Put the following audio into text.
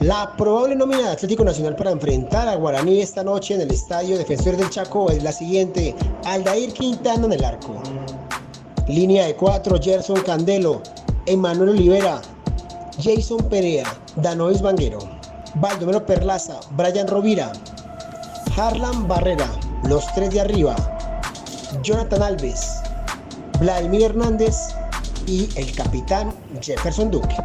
La probable nómina de Atlético Nacional para enfrentar a Guaraní esta noche en el Estadio Defensor del Chaco es la siguiente: Aldair Quintana en el arco. Línea de 4, Gerson Candelo, Emanuel Olivera, Jason Perea, Danois Vanguero, Baldomero Perlaza, Brian Rovira, Harlan Barrera, los 3 de arriba, Jonathan Alves, Vladimir Hernández y el capitán Jefferson Duque.